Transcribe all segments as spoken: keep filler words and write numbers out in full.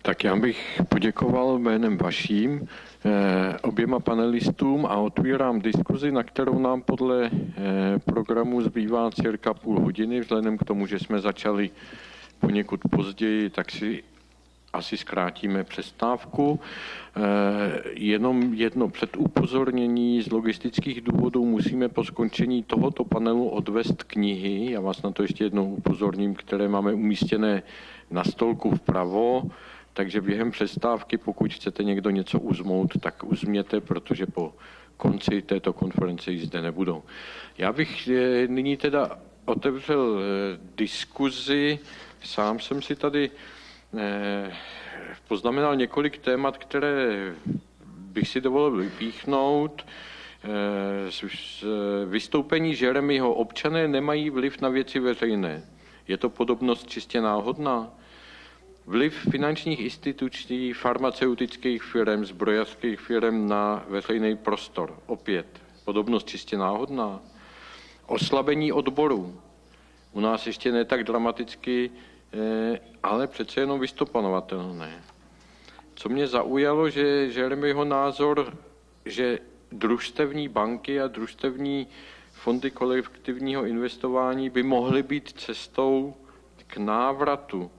Tak já bych poděkoval jménem vaším eh, oběma panelistům a otvírám diskuzi, na kterou nám podle eh, programu zbývá cirka půl hodiny. Vzhledem k tomu, že jsme začali poněkud později, tak si asi zkrátíme přestávku. Eh, jenom jedno předupozornění z logistických důvodů musíme po skončení tohoto panelu odvést knihy. Já vás na to ještě jednou upozorním, které máme umístěné na stolku vpravo. Takže během přestávky, pokud chcete někdo něco uzmout, tak uzměte, protože po konci této konference ji zde nebudou. Já bych nyní teda otevřel diskuzi. Sám jsem si tady poznamenal několik témat, které bych si dovolil vypíchnout. Z vystoupení Jeremyho: občané nemají vliv na věci veřejné. Je to podobnost čistě náhodná? Vliv finančních institucí, farmaceutických firm, zbrojařských firm na veřejný prostor. Opět podobnost čistě náhodná. Oslabení odborů. U nás ještě ne tak dramaticky, ale přece jenom vystopanovatelné. Co mě zaujalo, že Jeremyho názor, že družstevní banky a družstevní fondy kolektivního investování by mohly být cestou k návratu.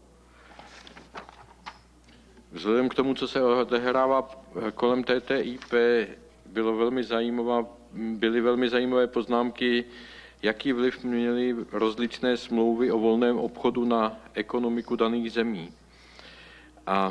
Vzhledem k tomu, co se odehrává kolem T T I P, bylo velmi zajímavá, byly velmi zajímavé poznámky, jaký vliv měly rozličné smlouvy o volném obchodu na ekonomiku daných zemí. A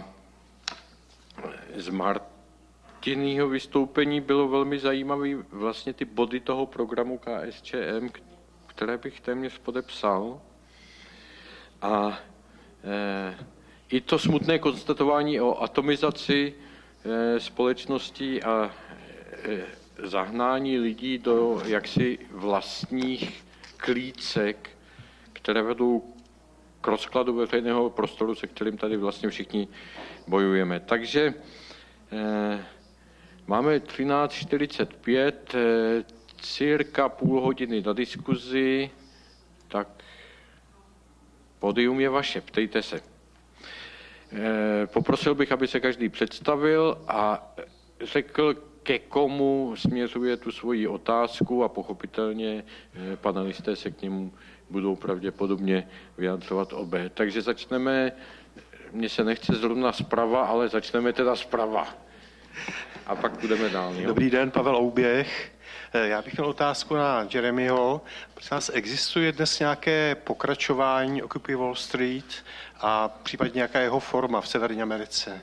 z Martinýho vystoupení bylo velmi zajímavé vlastně ty body toho programu K S Č M, které bych téměř podepsal. A eh, i to smutné konstatování o atomizaci e, společností a e, zahnání lidí do jaksi vlastních klícek, které vedou k rozkladu veřejného prostoru, se kterým tady vlastně všichni bojujeme. Takže e, máme třináct čtyřicet pět, e, cirka půl hodiny na diskuzi, tak pódium je vaše, ptejte se. Poprosil bych, aby se každý představil a řekl, ke komu směřuje tu svoji otázku, a pochopitelně panelisté se k němu budou pravděpodobně vyjadřovat obě. Takže začneme, mně se nechce zrovna zprava, ale začneme teda zprava. A pak budeme dál. Jo? Dobrý den, Pavel Ouběch. Já bych měl otázku na Jeremyho. Prosím vás, existuje dnes nějaké pokračování Occupy Wall Street a případně nějaká jeho forma v Severní Americe?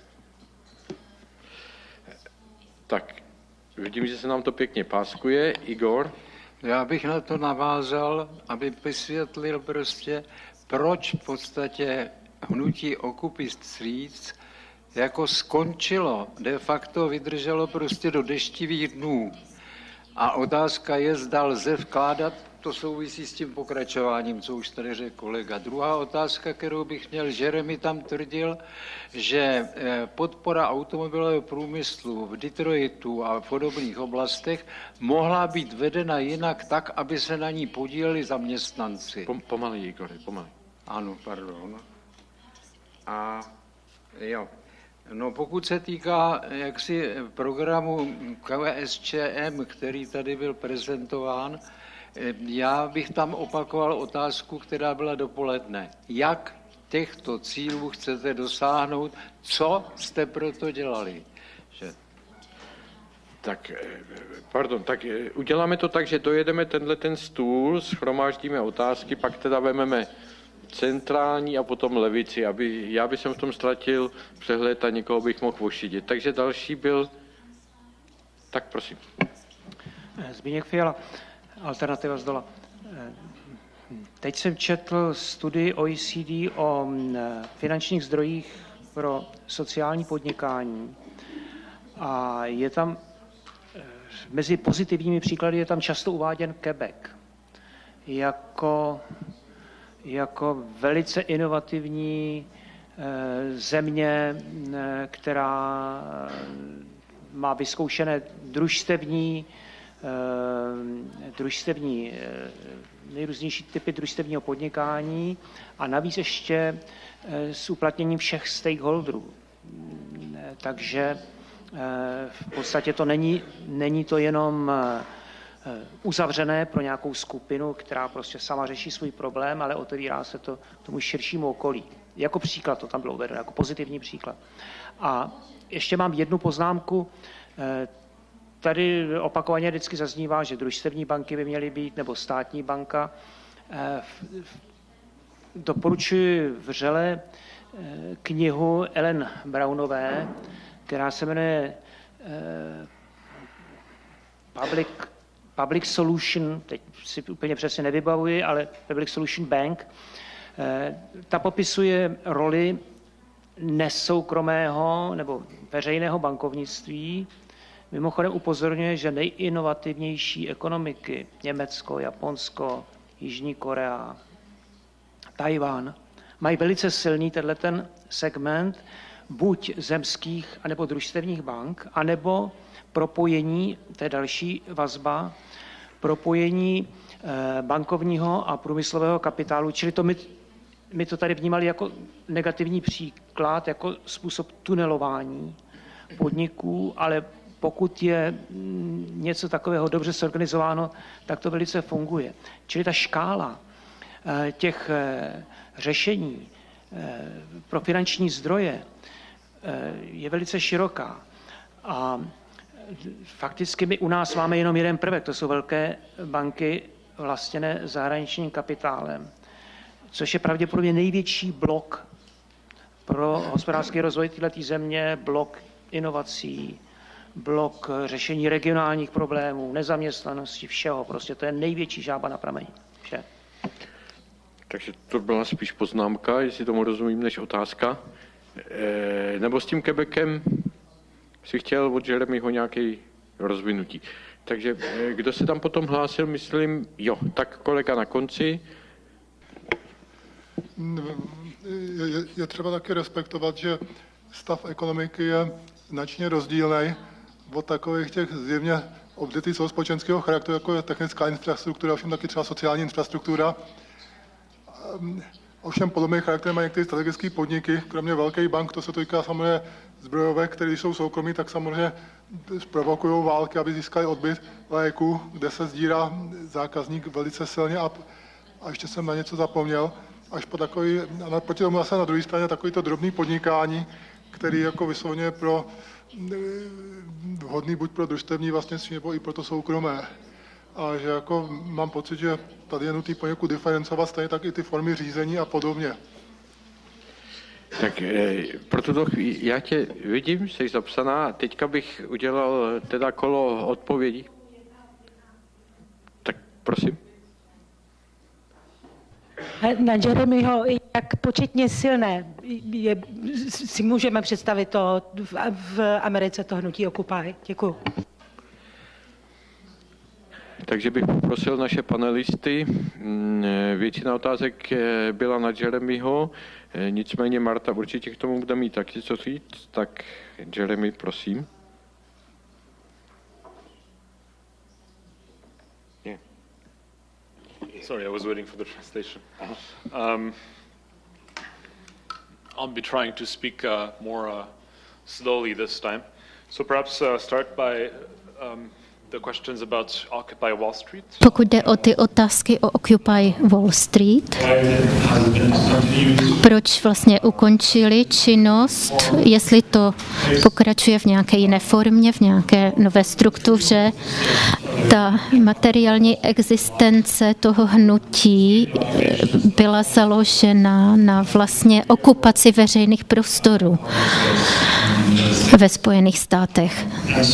Tak, vidím, že se nám to pěkně páskuje. Igor? Já bych na to navázal, aby vysvětlil prostě, proč v podstatě hnutí Occupy Street jako skončilo, de facto vydrželo prostě do deštivých dnů. A otázka je, zda lze vkládat, to souvisí s tím pokračováním, co už tady řekl kolega. Druhá otázka, kterou bych měl, Jeremy tam tvrdil, že podpora automobilového průmyslu v Detroitu a v podobných oblastech mohla být vedena jinak tak, aby se na ní podíleli zaměstnanci. Pom, pomalej, Igor, pomalej. Ano, pardon. A jo. No, pokud se týká jaksi programu K S Č M, který tady byl prezentován, já bych tam opakoval otázku, která byla dopoledne. Jak těchto cílů chcete dosáhnout? Co jste proto dělali? Že... Tak, pardon, tak uděláme to tak, že dojedeme tenhle ten stůl, shromáždíme otázky, pak teda vememe centrální a potom levici, aby já bych v tom ztratil přehled a někoho bych mohl ošidit. Takže další byl... Tak prosím. Zbigněk Fiala, Alternativa z dola. Teď jsem četl studii O E C D o finančních zdrojích pro sociální podnikání a je tam, mezi pozitivními příklady je tam často uváděn Quebec jako jako velice inovativní země, která má vyzkoušené družstevní, družstevní, nejrůznější typy družstevního podnikání a navíc ještě s uplatněním všech stakeholderů. Takže v podstatě to není, není to jenom uzavřené pro nějakou skupinu, která prostě sama řeší svůj problém, ale otevírá se to tomu širšímu okolí. Jako příklad, to tam bylo uvedeno, jako pozitivní příklad. A ještě mám jednu poznámku. Tady opakovaně vždycky zaznívá, že družstevní banky by měly být, nebo státní banka. Doporučuji vřele knihu Ellen Brownové, která se jmenuje Public, Public Solution, teď si úplně přesně nevybavuji, ale Public Solution Bank. Ta popisuje roli nesoukromého nebo veřejného bankovnictví. Mimochodem upozorňuje, že nejinovativnější ekonomiky, Německo, Japonsko, Jižní Korea, Tajván, mají velice silný tenhle ten segment buď zemských anebo družstevních bank, anebo propojení, to je další vazba, propojení bankovního a průmyslového kapitálu, čili to my, my to tady vnímali jako negativní příklad, jako způsob tunelování podniků, ale pokud je něco takového dobře zorganizováno, tak to velice funguje. Čili ta škála těch řešení pro finanční zdroje je velice široká. A fakticky my u nás máme jenom jeden prvek, to jsou velké banky vlastněné zahraničním kapitálem, což je pravděpodobně největší blok pro hospodářský rozvoj této země, blok inovací, blok řešení regionálních problémů, nezaměstnanosti, všeho. Prostě to je největší žába na prameni. Vše. Takže to byla spíš poznámka, jestli tomu rozumím, než otázka. E, nebo s tím Quebecem si chtěl od Jeremyho nějaký rozvinutí. Takže e, kdo se tam potom hlásil, myslím, jo, tak kolega na konci. Je, je třeba taky respektovat, že stav ekonomiky je značně rozdílný od takových těch zjevně odvětví celospolečenského charakteru, jako je technická infrastruktura, ovšem taky třeba sociální infrastruktura. Ovšem podobný charakter mají některé strategické podniky, kromě velkých bank, to se to týká samozřejmě zbrojovek, které jsou soukromí, tak samozřejmě provokují války, aby získali odbyt léku, kde se sdírá zákazník velice silně. A, a ještě jsem na něco zapomněl, až po takový, a proti tomu zase na druhé straně takovýto drobný podnikání, který jako vysloveně pro vhodný buď pro družstevní vlastnictví, nebo i pro to soukromé. A že jako mám pocit, že tady je nutný poněkud diferencovat stejně tak i ty formy řízení a podobně. Tak e, pro tuto chvíli, já tě vidím, jsi zapsaná, teďka bych udělal teda kolo odpovědí. Tak prosím. Na Jeremyho, jak početně silné je, si můžeme představit to v, v Americe, to hnutí Occupy. Děkuji. Takže bych poprosil naše panelisty. Většina otázek byla na Jeremyho, nicméně Marta určitě k tomu bude mít taky co říct. Tak Jeremy, prosím. Yeah. Sorry, I was waiting for the translation. Um, I'll be trying to speak uh, more uh, slowly this time. So perhaps uh, start by um, Pokud jde o ty otázky o Occupy Wall Street, proč vlastně ukončili činnost, jestli to pokračuje v nějaké jiné formě, v nějaké nové struktuře, ta materiální existence toho hnutí byla založena na vlastně okupaci veřejných prostorů ve Spojených státech.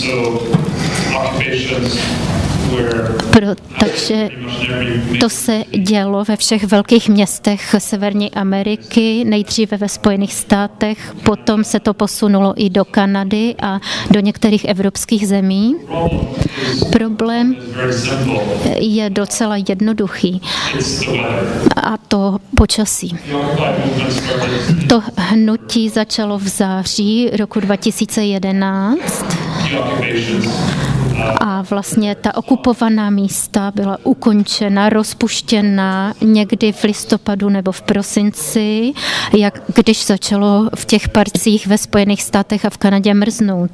Pro, takže to se dělo ve všech velkých městech Severní Ameriky, nejdříve ve Spojených státech, potom se to posunulo i do Kanady a do některých evropských zemí. Problém je docela jednoduchý a to počasí. To hnutí začalo v září roku dva tisíce jedenáct a vlastně ta okupovaná místa byla ukončena, rozpuštěna někdy v listopadu nebo v prosinci, jak když začalo v těch parcích ve Spojených státech a v Kanadě mrznout.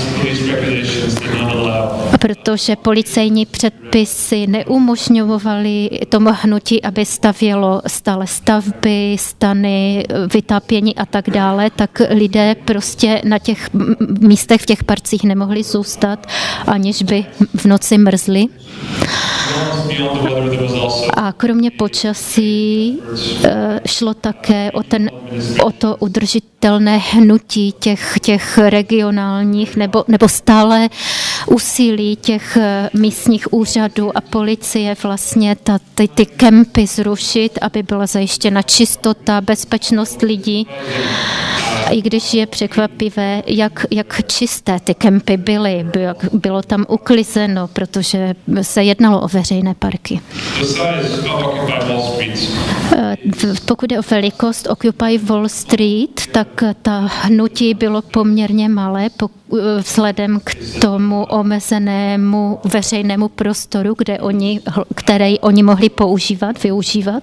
Protože policejní předpisy neumožňovaly tomu hnutí, aby stavělo stále stavby, stany, vytápění a tak dále, tak lidé prostě na těch místech v těch parcích nemohli zůstat, aniž by v noci mrzli. A kromě počasí šlo také o, ten, o to udržitelné hnutí těch, těch regionálních nebo, nebo stále úsilí těch místních úřadů a policie vlastně ta, ty, ty kempy zrušit, aby byla zajištěna čistota, bezpečnost lidí. I když je překvapivé, jak, jak čisté ty kempy byly, bylo tam uklizeno, protože se jednalo o veřejné parky. Pokud je o velikost Occupy Wall Street, tak ta hnutí bylo poměrně malé vzhledem k tomu omezenému veřejnému prostoru, kde oni, který oni mohli používat, využívat.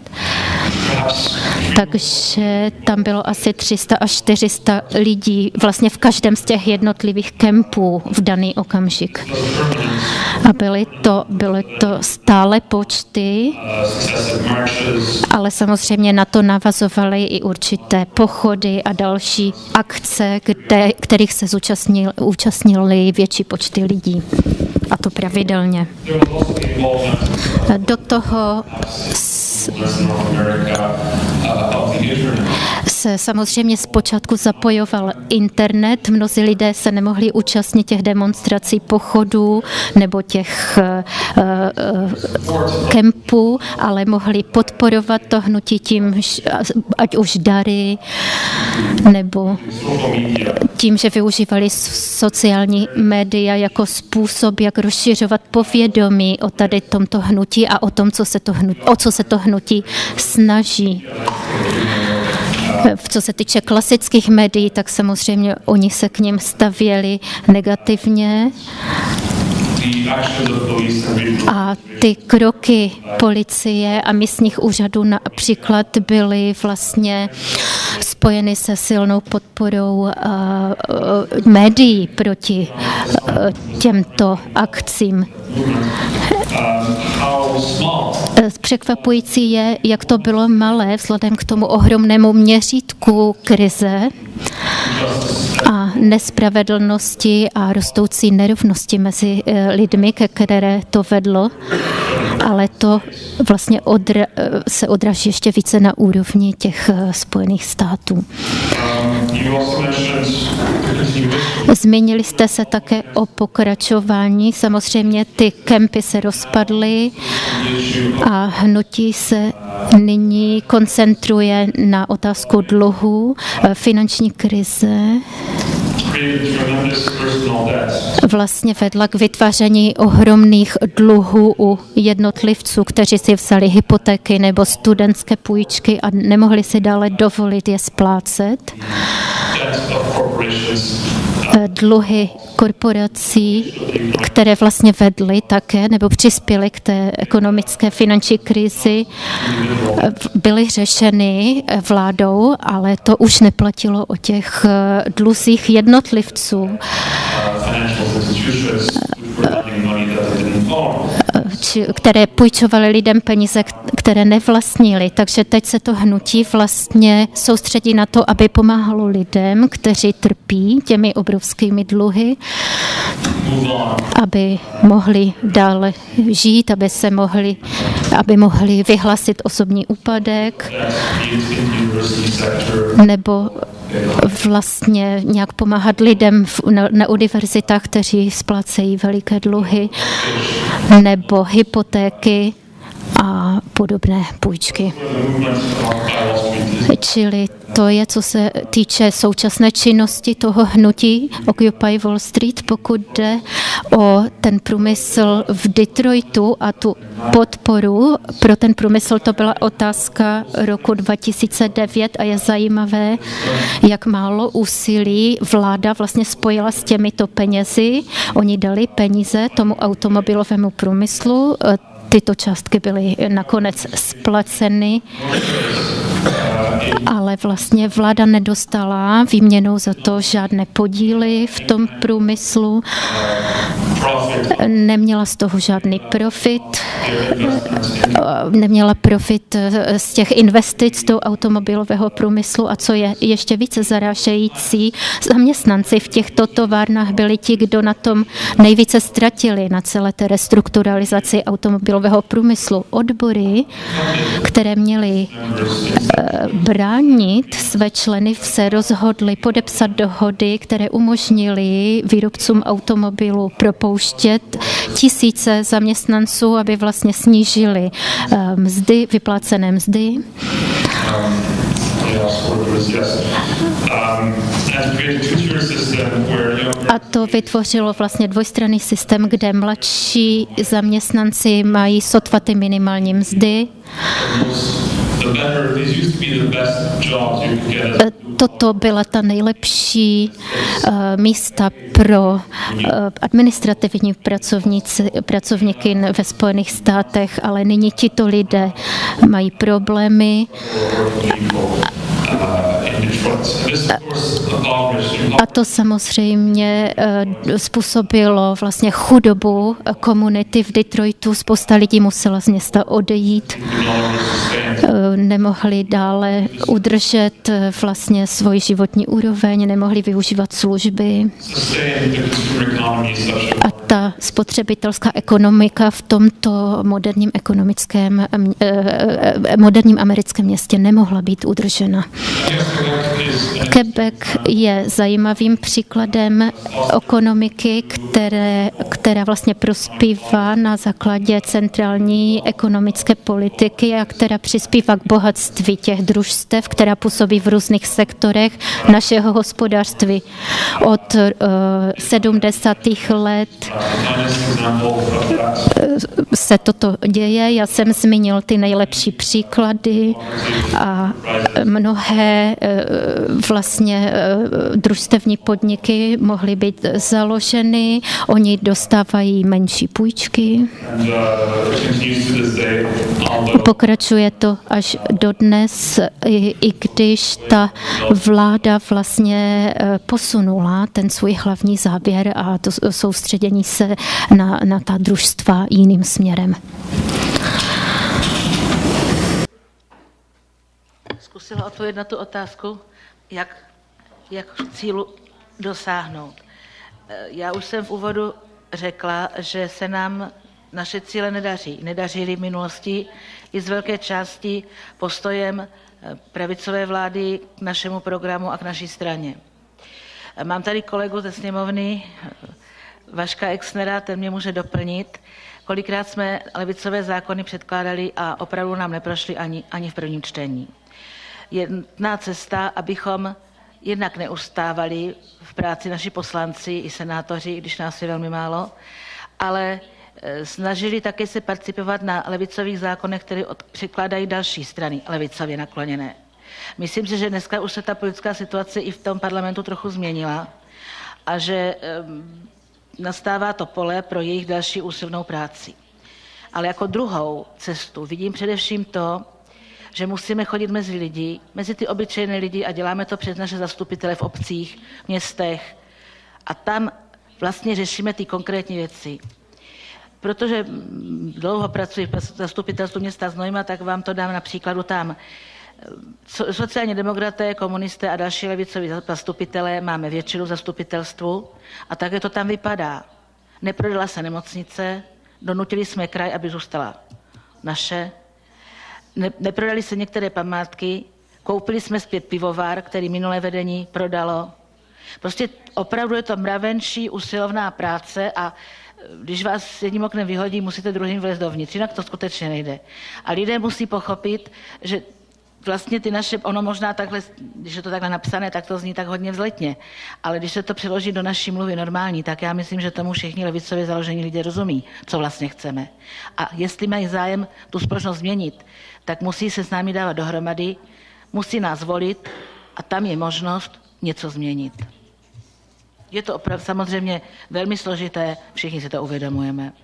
Takže tam bylo asi tři sta až čtyři sta lidí vlastně v každém z těch jednotlivých kempů v daný okamžik. A byly to, byly to stále počty, ale samozřejmě na to navazovaly i určité pochody a další akce, kde, kterých se zúčastnil, účastnili větší počty lidí. A to pravidelně. Do toho se samozřejmě zpočátku zapojoval internet. Mnozí lidé se nemohli účastnit těch demonstrací, pochodů nebo těch uh, uh, kempů, ale mohli podporovat to hnutí tím, ať už dary, nebo tím, že využívali sociální média jako způsob, jak rozšiřovat povědomí o tady tomto hnutí a o tom, co se to hnutí, o co se to hnutí snaží. Co se týče klasických médií, tak samozřejmě oni se k nim stavěli negativně. A ty kroky policie a místních úřadů například byly vlastně spojeny se silnou podporou uh, uh, médií proti uh, těmto akcím. Překvapující je, jak to bylo malé vzhledem k tomu ohromnému měřítku krize a nespravedlnosti a rostoucí nerovnosti mezi lidmi, ke které to vedlo, ale to vlastně odra- se odraží ještě více na úrovni těch Spojených států. Zmínili jste se také o pokračování. Samozřejmě ty kempy se rozpadly a hnutí se nyní koncentruje na otázku dluhu, finanční krize. Vlastně vedla k vytváření ohromných dluhů u jednotlivců, kteří si vzali hypotéky nebo studentské půjčky a nemohli si dále dovolit je splácet. Dluhy korporací, které vlastně vedly také nebo přispěly k té ekonomické finanční krizi, byly řešeny vládou, ale to už neplatilo o těch dluzích jednotlivců, které půjčovaly lidem peníze, které nevlastnili. Takže teď se to hnutí vlastně soustředí na to, aby pomáhalo lidem, kteří trpí těmi obrovskými dluhy, aby mohli dále žít, aby se mohli, aby mohli vyhlásit osobní úpadek, nebo vlastně nějak pomáhat lidem na, na univerzitách, kteří splácejí veliké dluhy, nebo hypotéky a podobné půjčky. Čili to je, co se týče současné činnosti toho hnutí Occupy Wall Street, pokud jde o ten průmysl v Detroitu a tu podporu pro ten průmysl, to byla otázka roku dva tisíce devět a je zajímavé, jak málo úsilí vláda vlastně spojila s těmito penězi. Oni dali peníze tomu automobilovému průmyslu, tyto částky byly nakonec splaceny, ale vlastně vláda nedostala výměnou za to žádné podíly v tom průmyslu, neměla z toho žádný profit, neměla profit z těch investic do automobilového průmyslu a co je ještě více zarážející, zaměstnanci v těchto továrnách byli ti, kdo na tom nejvíce ztratili na celé té restrukturalizaci automobilového průmyslu. Odbory, které měly bránit své členy, se rozhodly podepsat dohody, které umožnily výrobcům automobilů propouštět tisíce zaměstnanců, aby vlastně snížili mzdy, vyplacené mzdy. A to vytvořilo vlastně dvojstranný systém, kde mladší zaměstnanci mají sotva ty minimální mzdy. Toto byla ta nejlepší uh, místa pro uh, administrativní pracovníci, pracovníky ve Spojených státech, ale nyní tito lidé mají problémy. A to samozřejmě způsobilo vlastně chudobu komunity v Detroitu. Spousta lidí musela z města odejít. Nemohli dále udržet vlastně svoji životní úroveň, nemohli využívat služby. A ta spotřebitelská ekonomika v tomto moderním ekonomickém, moderním americkém městě nemohla být udržena. Quebec je zajímavým příkladem ekonomiky, které, která vlastně prospívá na základě centrální ekonomické politiky a která přispívá k bohatství těch družstev, která působí v různých sektorech našeho hospodářství. Od uh, sedmdesátých let se toto děje. Já jsem zmínil ty nejlepší příklady a mnohé vlastně družstevní podniky mohly být založeny, oni dostávají menší půjčky. Pokračuje to až dodnes, i, i když ta vláda vlastně posunula ten svůj hlavní záběr a to soustředění se na, na ta družstva jiným směrem. Zkusila odpovědět na tu otázku, jak, jak cílu dosáhnout. Já už jsem v úvodu řekla, že se nám naše cíle nedaří. Nedařily v minulosti i z velké části postojem pravicové vlády k našemu programu a k naší straně. Mám tady kolegu ze sněmovny, Vaška Exnera, ten mě může doplnit. Kolikrát jsme levicové zákony předkládali a opravdu nám neprošly ani, ani v prvním čtení. Jedna cesta, abychom jednak neustávali v práci naši poslanci i senátoři, když nás je velmi málo, ale snažili také se participovat na levicových zákonech, které překládají další strany levicově nakloněné. Myslím si, že dneska už se ta politická situace i v tom parlamentu trochu změnila a že nastává to pole pro jejich další úsilnou práci. Ale jako druhou cestu vidím především to, že musíme chodit mezi lidi, mezi ty obyčejné lidi a děláme to přes naše zastupitele v obcích, městech a tam vlastně řešíme ty konkrétní věci. Protože dlouho pracuji v zastupitelstvu města Znojma, tak vám to dám na příkladu tam. Sociální demokraté, komunisté a další levicoví zastupitelé máme většinu v zastupitelstvu a také to tam vypadá. Neprodala se nemocnice, donutili jsme kraj, aby zůstala naše. Ne, neprodali se některé památky, koupili jsme zpět pivovar, který minulé vedení prodalo. Prostě opravdu je to mravenčí, usilovná práce a když vás jedním oknem vyhodí, musíte druhým vlézt dovnitř, jinak to skutečně nejde. A lidé musí pochopit, že vlastně ty naše, ono možná takhle, když je to takhle napsané, tak to zní tak hodně vzletně, ale když se to přeloží do naší mluvy normální, tak já myslím, že tomu všichni levicově založení lidé rozumí, co vlastně chceme. A jestli mají zájem tu společnost změnit, tak musí se s námi dávat dohromady, musí nás volit a tam je možnost něco změnit. Je to opravdu samozřejmě velmi složité, všichni si to uvědomujeme.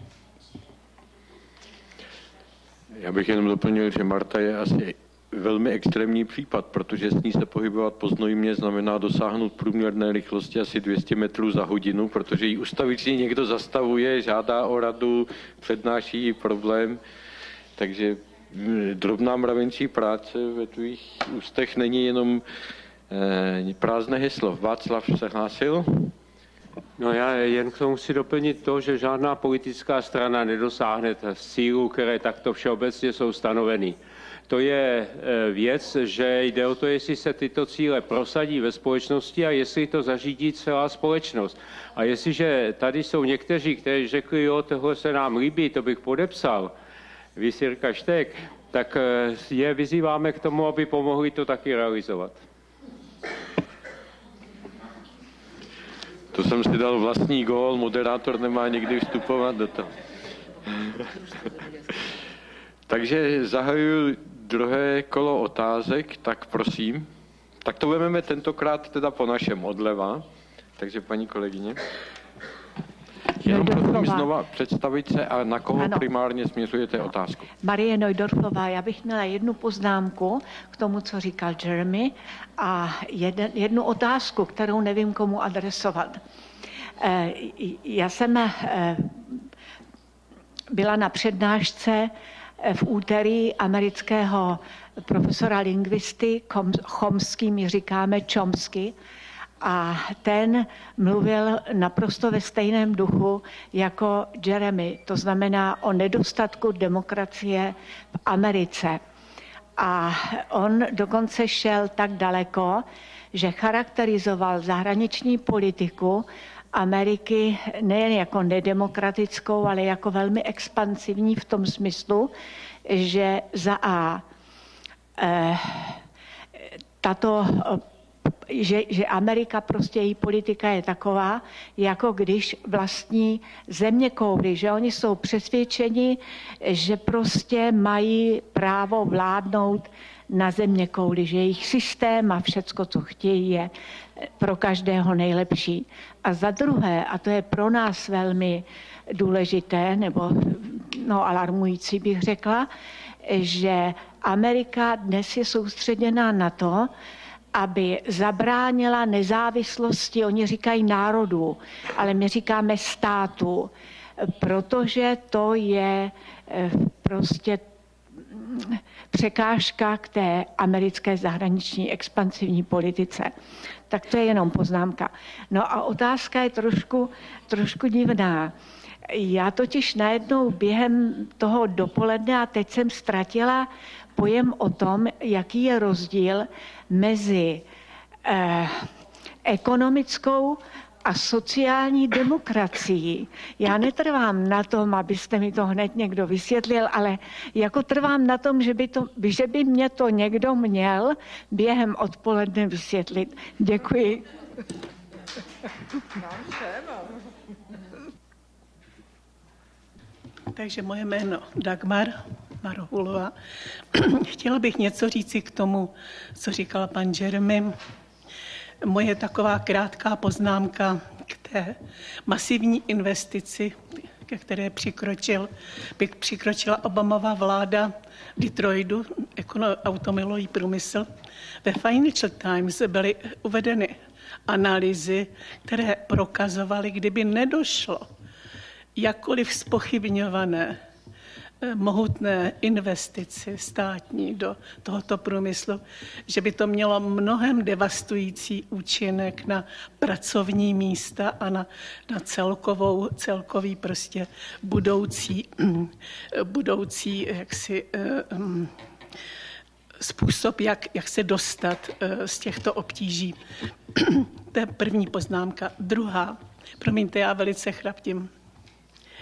Já bych jenom doplnil, že Marta je asi velmi extrémní případ, protože s ní se pohybovat po Znojmě znamená dosáhnout průměrné rychlosti asi dvě stě metrů za hodinu, protože ji ustavičně někdo zastavuje, žádá o radu, přednáší jí problém. Takže drobná mravenčí práce ve tvých ústech není jenom eh, prázdné heslo. Václav se hlásil? No já jen k tomu chci doplnit to, že žádná politická strana nedosáhne cílů, které takto všeobecně jsou stanoveny. To je věc, že jde o to, jestli se tyto cíle prosadí ve společnosti a jestli to zařídí celá společnost. A jestliže tady jsou někteří, kteří řekli, jo, tohle se nám líbí, to bych podepsal, vys Jirka Štek, tak je vyzýváme k tomu, aby pomohli to taky realizovat. To jsem si dal vlastní gól, moderátor nemá někdy vstupovat do toho. Takže zahajuji druhé kolo otázek, tak prosím. Tak to vezmeme tentokrát teda po našem odleva. Takže paní kolegyně. Jenom prosím znova představit se a na koho ano. primárně směřujete otázku. Marie Neudorfová, já bych měla jednu poznámku k tomu, co říkal Jeremy a jeden, jednu otázku, kterou nevím, komu adresovat. Já jsem byla na přednášce v úterý amerického profesora lingvisty, Chomsky, my říkáme Chomsky, a ten mluvil naprosto ve stejném duchu jako Jeremy, to znamená o nedostatku demokracie v Americe. A on dokonce šel tak daleko, že charakterizoval zahraniční politiku Ameriky nejen jako nedemokratickou, ale jako velmi expansivní v tom smyslu, že za A eh, tato Že, že Amerika, prostě její politika je taková, jako když vlastní zeměkouli, že oni jsou přesvědčeni, že prostě mají právo vládnout na zeměkouli, že jejich systém a všecko, co chtějí, je pro každého nejlepší. A za druhé, a to je pro nás velmi důležité, nebo no, alarmující bych řekla, že Amerika dnes je soustředěná na to, aby zabránila nezávislosti, oni říkají národů, ale my říkáme státu, protože to je prostě překážka k té americké zahraniční expansivní politice. Tak to je jenom poznámka. No a otázka je trošku, trošku divná. Já totiž najednou během toho dopoledne a teď jsem ztratila pojem o tom, jaký je rozdíl mezi eh, ekonomickou a sociální demokracií. Já netrvám na tom, abyste mi to hned někdo vysvětlil, ale jako trvám na tom, že by, to, že by mě to někdo měl během odpoledne vysvětlit. Děkuji. Takže moje jméno Dagmar Marohulová. Chtěla bych něco říci k tomu, co říkal pan Jeremy. Moje taková krátká poznámka k té masivní investici, ke které přikročil, by přikročila Obamova vláda v Detroitu, automobilový průmysl. Ve Financial Times byly uvedeny analýzy, které prokazovaly, kdyby nedošlo jakkoliv zpochybňované mohutné investici státní do tohoto průmyslu, že by to mělo mnohem devastující účinek na pracovní místa a na, na celkovou, celkový prostě budoucí, budoucí jaksi, um, způsob, jak, jak se dostat uh, z těchto obtíží. To je první poznámka. Druhá, promiňte, já velice chraptím.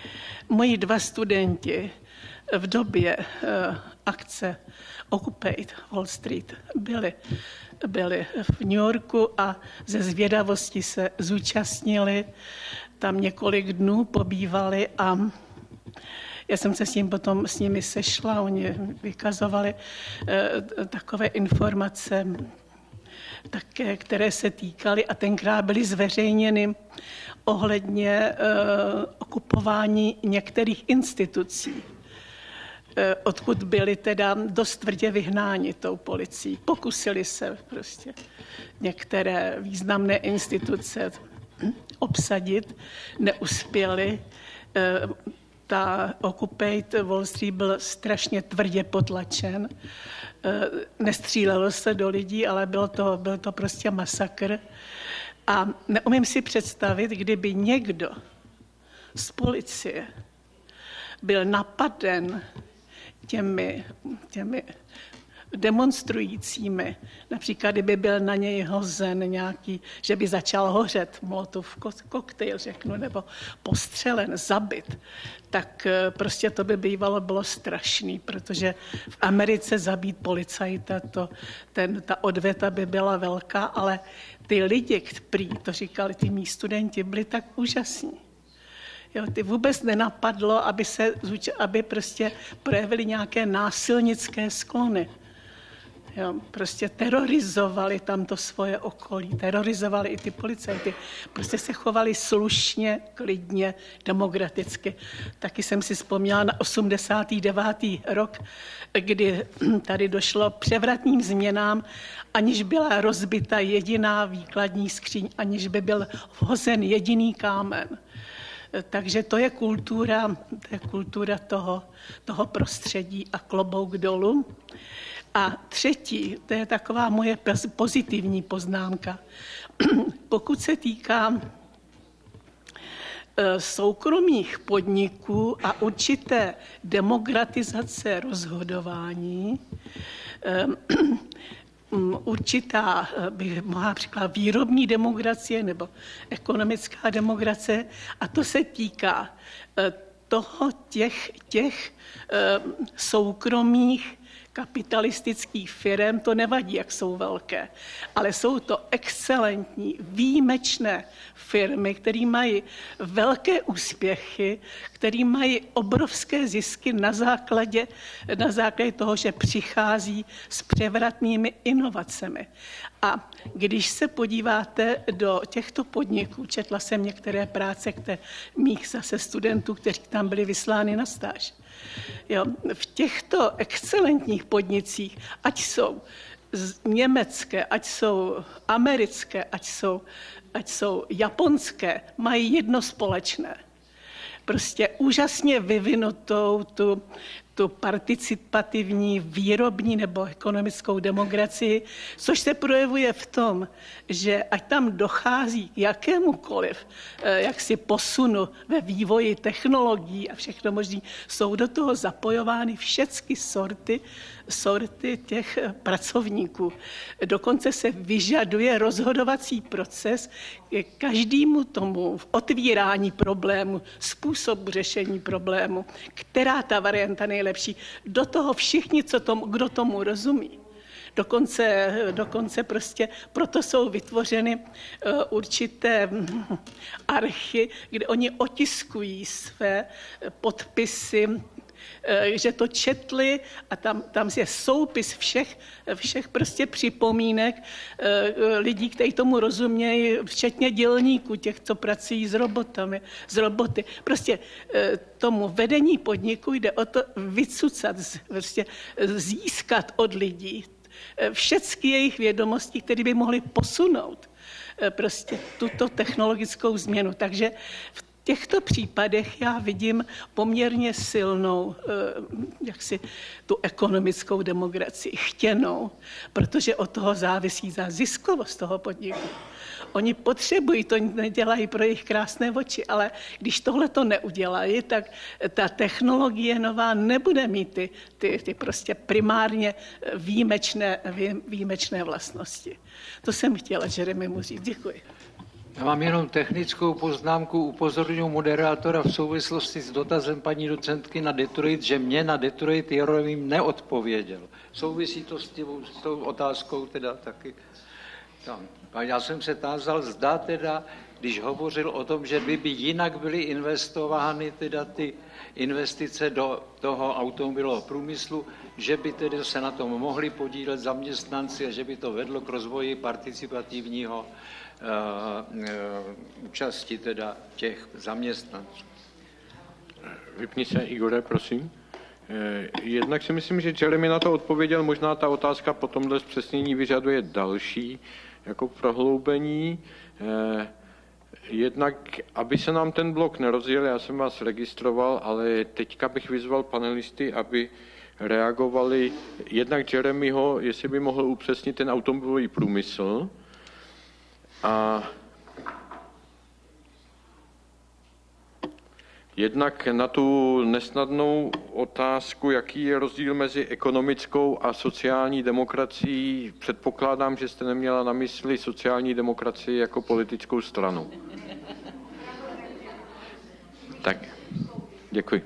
Moji dva studenti v době akce Occupy Wall Street byli, byli v New Yorku a ze zvědavosti se zúčastnili, tam několik dnů pobývali a já jsem se s ním potom s nimi sešla, oni vykazovali eh, takové informace, také, které se týkaly a tenkrát byly zveřejněny ohledně eh, okupování některých institucí, eh, odkud byli teda dost tvrdě vyhnáni tou policií. Pokusili se prostě některé významné instituce obsadit, neuspěli. Eh, Ta Occupy Wall Street byl strašně tvrdě potlačen. Nestřílelo se do lidí, ale byl to, byl to prostě masakr. A neumím si představit, kdyby někdo z policie byl napaden těmi, těmi demonstrujícími, například kdyby byl na něj hozen nějaký, že by začal hořet, molotov koktejl řeknu, nebo postřelen, zabit, tak prostě to by bývalo bylo strašný, protože v Americe zabít policajta, to, ten, ta odveta by byla velká, ale ty lidi, prý, to říkali ty mý studenti, byli tak úžasní. Jo, ty vůbec nenapadlo, aby, se, aby prostě projevili nějaké násilnické sklony. Jo, prostě terorizovali tam to svoje okolí, terorizovali i ty policajty. Prostě se chovali slušně, klidně, demokraticky. Taky jsem si vzpomněla na osmdesátý devátý rok, kdy tady došlo k převratným změnám, aniž byla rozbita jediná výkladní skříň, aniž by byl vhozen jediný kámen. Takže to je kultura, to je kultura toho, toho prostředí a klobouk dolů. A třetí, to je taková moje pozitivní poznámka. Pokud se týká soukromých podniků a určité demokratizace rozhodování, určitá, bych mohla příklad, výrobní demokracie nebo ekonomická demokracie, a to se týká toho těch, těch soukromých kapitalistických firm, to nevadí, jak jsou velké, ale jsou to excelentní, výjimečné firmy, které mají velké úspěchy, které mají obrovské zisky na základě, na základě toho, že přichází s převratnými inovacemi. A když se podíváte do těchto podniků, četla jsem některé práce které, mých zase studentů, kteří tam byli vyslány na stáž. Jo, v těchto excelentních podnicích, ať jsou německé, ať jsou americké, ať jsou, ať jsou japonské, mají jedno společné. Prostě úžasně vyvinutou tu, tu participativní, výrobní nebo ekonomickou demokracii, což se projevuje v tom, že ať tam dochází k jakémukoliv jaksi posunu ve vývoji technologií a všechno možné, jsou do toho zapojovány všechny sorty, sorty těch pracovníků. Dokonce se vyžaduje rozhodovací proces k každému tomu v otvírání problému, způsobu řešení problému, která ta varianta nejlepší. Do toho všichni, co tomu, kdo tomu rozumí. Dokonce, dokonce prostě proto jsou vytvořeny určité archy, kde oni otiskují své podpisy, že to četli a tam, tam je soupis všech, všech prostě připomínek lidí, kteří tomu rozumějí, včetně dělníků, těch, co pracují s robotami, s roboty. Prostě tomu vedení podniku jde o to vycucat, prostě získat od lidí všechny jejich vědomosti, které by mohly posunout prostě tuto technologickou změnu. Takže v těchto případech já vidím poměrně silnou jaksi tu ekonomickou demokracii, chtěnou, protože od toho závisí za ziskovost toho podniku. Oni potřebují, to nedělají pro jejich krásné oči, ale když tohle to neudělají, tak ta technologie nová nebude mít ty, ty, ty prostě primárně výjimečné, výjimečné vlastnosti. To jsem chtěla Jeremymu říct. Děkuji. Já mám jenom technickou poznámku, upozorňuji moderátora v souvislosti s dotazem paní docentky na Detroit, že mě na Detroit Jeroným neodpověděl. Souvisí to s, tím, s tou otázkou teda taky. Tam. A já jsem se tázal, zda teda, když hovořil o tom, že by, by jinak byly investovány teda ty investice do toho automobilového průmyslu, že by tedy se na tom mohli podílet zaměstnanci a že by to vedlo k rozvoji participativního uh, uh, účasti teda těch zaměstnanců. Vypni se, Igore, prosím. Jednak si myslím, že Jeremy na to odpověděl, možná ta otázka po tomhle zpřesnění vyžaduje další jako prohloubení. Jednak, aby se nám ten blok nerozjel, já jsem vás registroval, ale teďka bych vyzval panelisty, aby reagovali jednak Jeremyho, jestli by mohl upřesnit ten automobilový průmysl a jednak na tu nesnadnou otázku, jaký je rozdíl mezi ekonomickou a sociální demokracií. Předpokládám, že jste neměla na mysli sociální demokracii jako politickou stranu. Tak, děkuji.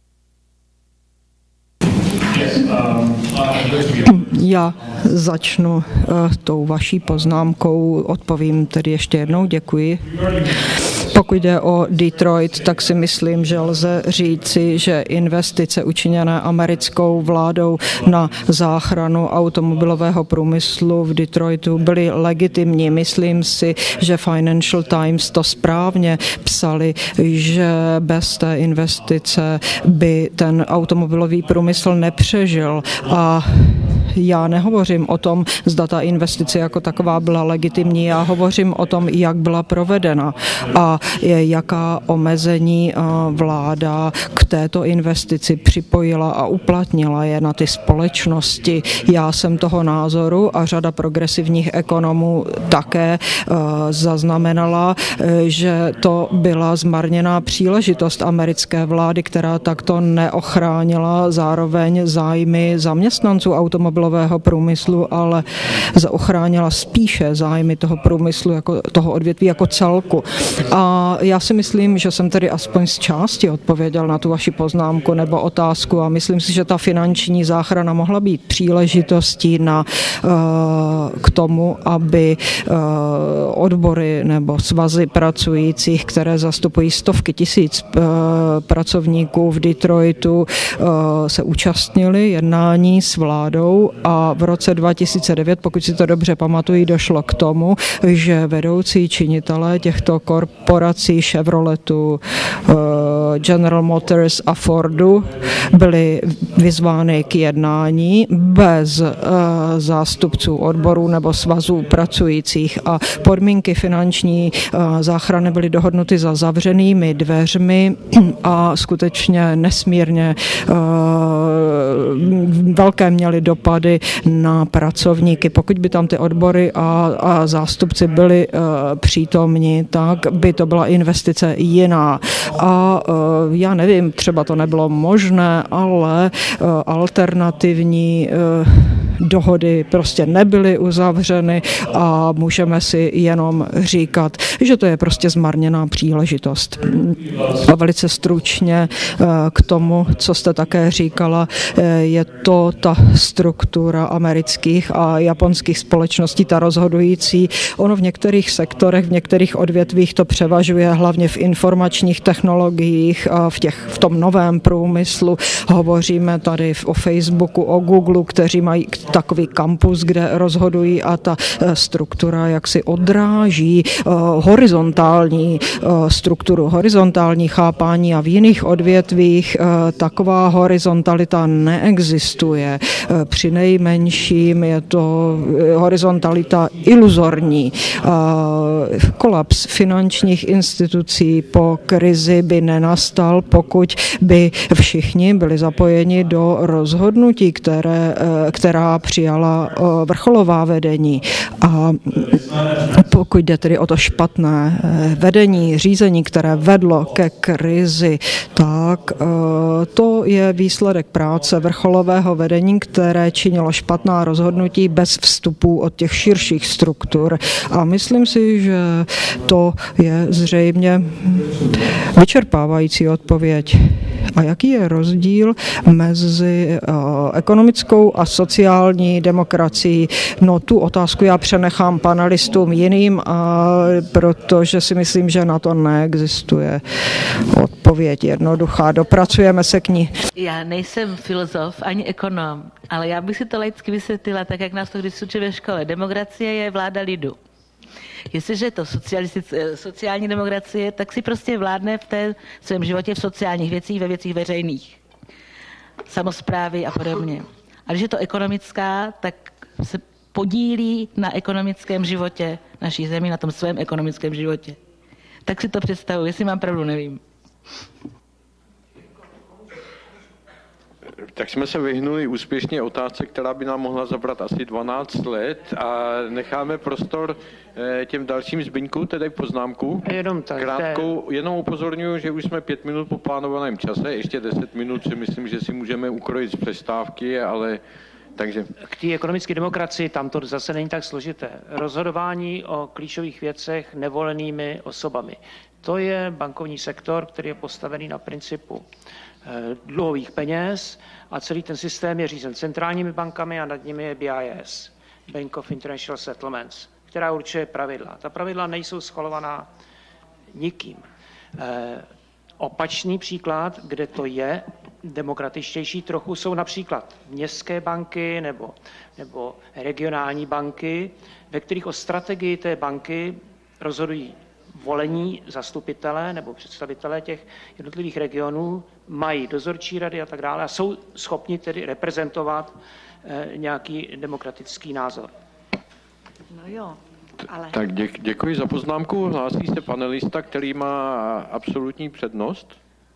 Já začnu uh, tou vaší poznámkou, odpovím tedy ještě jednou, děkuji. Pokud jde o Detroit, tak si myslím, že lze říci, že investice učiněné americkou vládou na záchranu automobilového průmyslu v Detroitu byly legitimní. Myslím si, že Financial Times to správně psali, že bez té investice by ten automobilový průmysl nepřežil. A já nehovořím o tom, zda ta investice jako taková byla legitimní, já hovořím o tom, jak byla provedena a jaká omezení vláda k této investici připojila a uplatnila je na ty společnosti. Já jsem toho názoru a řada progresivních ekonomů také zaznamenala, že to byla zmarněná příležitost americké vlády, která takto neochránila zároveň zájmy zaměstnanců automobilového průmyslu, ale ochránila spíše zájmy toho průmyslu, jako, toho odvětví jako celku. A já si myslím, že jsem tedy aspoň z části odpověděl na tu vaši poznámku nebo otázku a myslím si, že ta finanční záchrana mohla být příležitostí na, k tomu, aby odbory nebo svazy pracujících, které zastupují stovky tisíc pracovníků v Detroitu, se účastnili jednání s vládou a v roce dva tisíce devět, pokud si to dobře pamatují, došlo k tomu, že vedoucí činitelé těchto korporací Chevroletu, General Motors a Fordu byly vyzvány k jednání bez zástupců odborů nebo svazů pracujících a podmínky finanční záchrany byly dohodnuty za zavřenými dveřmi a skutečně nesmírně velké měly dopady na pracovníky. Pokud by tam ty odbory a, a zástupci byli uh, přítomni, tak by to byla investice jiná. A uh, já nevím, třeba to nebylo možné, ale uh, alternativní uh, dohody prostě nebyly uzavřeny a můžeme si jenom říkat, že to je prostě zmarněná příležitost. A velice stručně k tomu, co jste také říkala, je to ta struktura amerických a japonských společností, ta rozhodující. Ono v některých sektorech, v některých odvětvích to převažuje, hlavně v informačních technologiích a v, těch, v tom novém průmyslu. Hovoříme tady o Facebooku, o Google, kteří mají takový kampus, kde rozhodují a ta struktura jaksi odráží uh, horizontální uh, strukturu, horizontální chápání a v jiných odvětvích uh, taková horizontalita neexistuje. Uh, při nejmenším je to horizontalita iluzorní. Uh, kolaps finančních institucí po krizi by nenastal, pokud by všichni byli zapojeni do rozhodnutí, které, uh, která přijala vrcholová vedení. A pokud jde tedy o to špatné vedení, řízení, které vedlo ke krizi, tak to je výsledek práce vrcholového vedení, které činilo špatná rozhodnutí bez vstupu od těch širších struktur. A myslím si, že to je zřejmě vyčerpávající odpověď. A jaký je rozdíl mezi ekonomickou a sociální demokracií? No tu otázku já přenechám panelistům jiným, a protože si myslím, že na to neexistuje odpověď jednoduchá. Dopracujeme se k ní. Já nejsem filozof ani ekonom, ale já bych si to laicky vysvětlila, tak jak nás to když učí ve škole. Demokracie je vláda lidu. Jestliže je to sociální demokracie, tak si prostě vládne v té svém životě v sociálních věcích, ve věcích veřejných, samosprávy a podobně. A když je to ekonomická, tak se podílí na ekonomickém životě naší země, na tom svém ekonomickém životě. Tak si to představuji, jestli mám pravdu, nevím. Tak jsme se vyhnuli úspěšně otázce, která by nám mohla zabrat asi dvanáct let a necháme prostor těm dalším. Zbyňku, tedy poznámku. Jenom tak. Krátkou, jenom upozorňuji, že už jsme pět minut po plánovaném čase, ještě deset minut si myslím, že si můžeme ukrojit z přestávky, ale takže... K té ekonomické demokracii tam to zase není tak složité. Rozhodování o klíčových věcech nevolenými osobami. To je bankovní sektor, který je postavený na principu dluhových peněz a celý ten systém je řízen centrálními bankami a nad nimi je B I S, Bank of International Settlements, která určuje pravidla. Ta pravidla nejsou schvalovaná nikým. E, opačný příklad, kde to je demokratičtější trochu, jsou například městské banky nebo, nebo regionální banky, ve kterých o strategii té banky rozhodují volení zastupitelé nebo představitelé těch jednotlivých regionů, mají dozorčí rady a tak dále a jsou schopni tedy reprezentovat eh, nějaký demokratický názor. No jo, ale... Tak dě, děkuji za poznámku. Hlásí se panelista, který má absolutní přednost.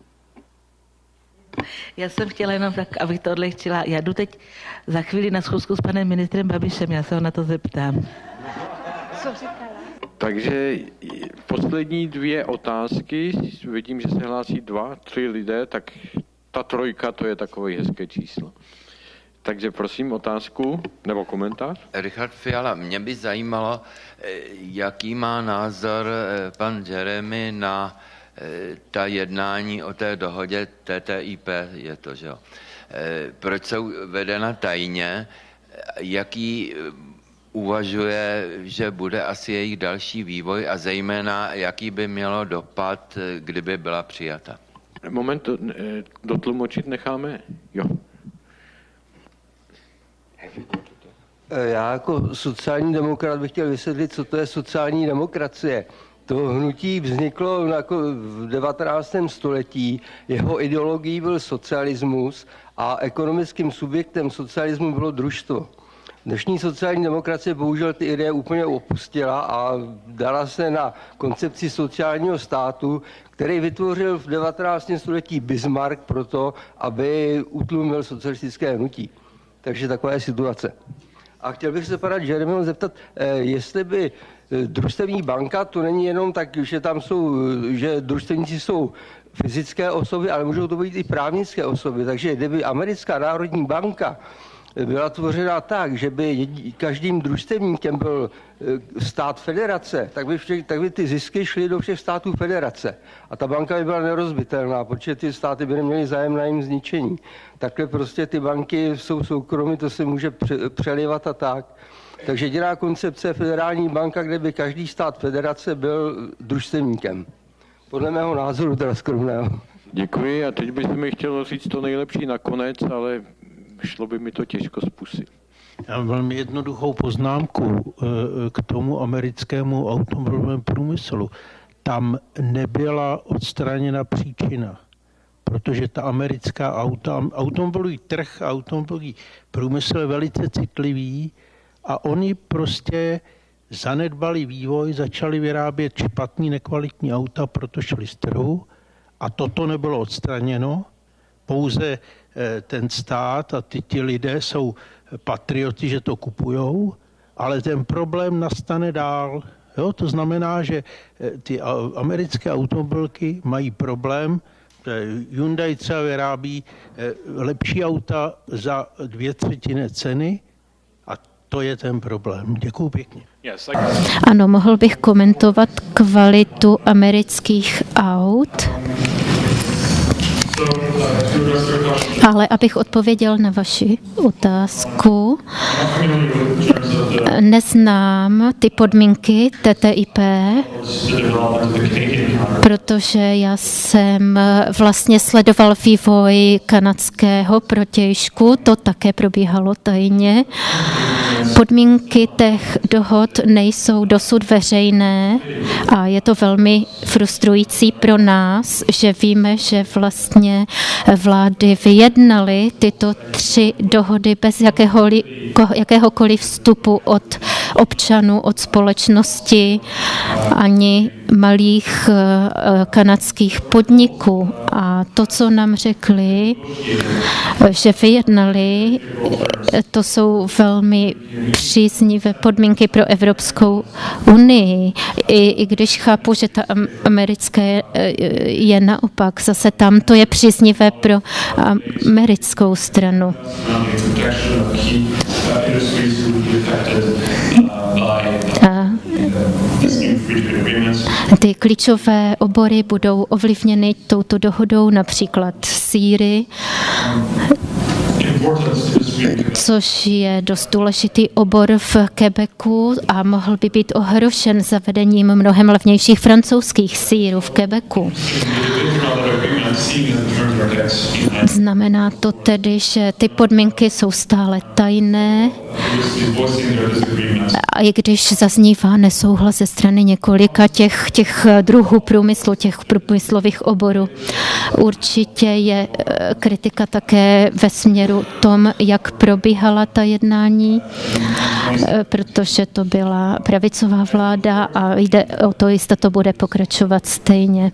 Já jsem chtěla jenom tak, abych to odlehčila. Já jdu teď za chvíli na schůzku s panem ministrem Babišem, já se ho na to zeptám. Co říkala? Takže poslední dvě otázky, vidím, že se hlásí dva, tři lidé, tak ta trojka, to je takové hezké číslo. Takže prosím otázku nebo komentář. Richard Fiala, mě by zajímalo, jaký má názor pan Jeremy na ta jednání o té dohodě T T I P, je to, že jo. Proč jsou vedena tajně, jaký uvažuje, že bude asi jejich další vývoj a zejména, jaký by mělo dopad, kdyby byla přijata. Moment, dotlumočit necháme? Jo. Já jako sociální demokrat bych chtěl vysvětlit, co to je sociální demokracie. To hnutí vzniklo v devatenáctém století, jeho ideologií byl socialismus a ekonomickým subjektem socialismu bylo družstvo. Dnešní sociální demokracie bohužel ty ideje úplně opustila a dala se na koncepci sociálního státu, který vytvořil v devatenáctém století Bismarck proto, aby utlumil socialistické hnutí. Takže taková je situace. A chtěl bych se pana Jeremyho zeptat, jestli by družstevní banka, to není jenom tak, že tam jsou, že družstevníci jsou fyzické osoby, ale můžou to být i právnické osoby. Takže kdyby Americká národní banka byla tvořena tak, že by každým družstevníkem byl stát federace, tak by, všech, tak by ty zisky šly do všech států federace. A ta banka by byla nerozbitelná, protože ty státy by neměly zájem na jejím zničení. Takhle prostě ty banky jsou soukromí, to se může přelivat a tak. Takže jediná koncepce je federální banka, kde by každý stát federace byl družstevníkem. Podle mého názoru teda skromného. Děkuji a teď bych mi chtěl říct to nejlepší nakonec, ale šlo by mi to těžko z pusy. Já mám velmi jednoduchou poznámku k tomu americkému automobilovému průmyslu. Tam nebyla odstraněna příčina, protože ta americká auta, automobilový trh, automobilový průmysl je velice citlivý a oni prostě zanedbali vývoj, začali vyrábět špatný, nekvalitní auta, proto šli z trhu a toto nebylo odstraněno. Pouze ten stát a ty, ty lidé jsou patrioti, že to kupujou, ale ten problém nastane dál. Jo? To znamená, že ty americké automobilky mají problém. Hyundai třeba vyrábí lepší auta za dvě třetiny ceny a to je ten problém. Děkuju pěkně. Ano, mohl bych komentovat kvalitu amerických aut. Ale abych odpověděl na vaši otázku, neznám ty podmínky T T I P, protože já jsem vlastně sledoval vývoj kanadského protějšku, to také probíhalo tajně. Podmínky těch dohod nejsou dosud veřejné a je to velmi frustrující pro nás, že víme, že vlastně vlády vyjednaly tyto tři dohody bez jakéhokoliv, jakéhokoliv vstupu od občanů, od společnosti, ani malých kanadských podniků. A to, co nám řekli, že vyjednali, to jsou velmi příznivé podmínky pro Evropskou unii. I, i když chápu, že ta americké je naopak, zase tam to je příznivé pro americkou stranu. A ty klíčové obory budou ovlivněny touto dohodou, například sýry, což je dost důležitý obor v Quebecu a mohl by být ohrožen zavedením mnohem levnějších francouzských sýrů v Quebecu. Znamená to tedy, že ty podmínky jsou stále tajné a i když zaznívá nesouhlas ze strany několika těch, těch druhů průmyslu, těch průmyslových oborů, určitě je kritika také ve směru tom, jak probíhala ta jednání, protože to byla pravicová vláda a jde o to, jestli to bude pokračovat stejně.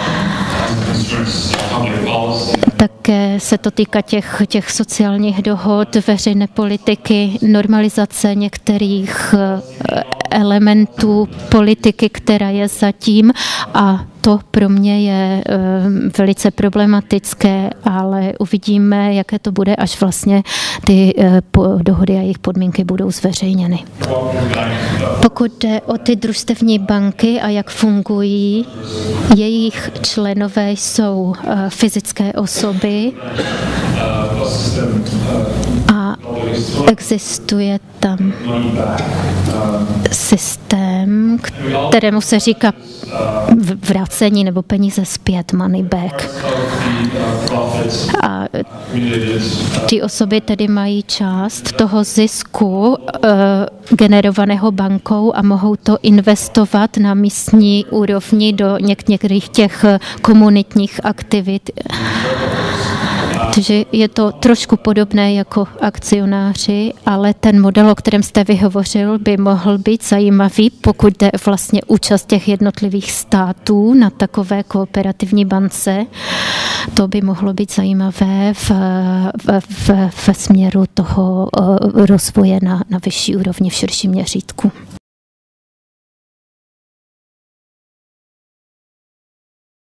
Také se to týká těch, těch sociálních dohod, veřejné politiky, normalizace některých elementů politiky, která je zatím, a to pro mě je velice problematické, ale uvidíme, jaké to bude, až vlastně ty dohody a jejich podmínky budou zveřejněny. Pokud jde o ty družstevní banky a jak fungují, jejich členové jsou fyzické osoby a existuje tam systém, kterému se říká vracení nebo peníze zpět, money back. A ty osoby tedy mají část toho zisku uh, generovaného bankou a mohou to investovat na místní úrovni do něk- některých těch komunitních aktivit. Takže je to trošku podobné jako akcionáři, ale ten model, o kterém jste vyhovořil, by mohl být zajímavý, pokud jde vlastně účast těch jednotlivých států na takové kooperativní bance. To by mohlo být zajímavé v, v, v, v směru toho rozvoje na, na vyšší úrovni v širším měřítku.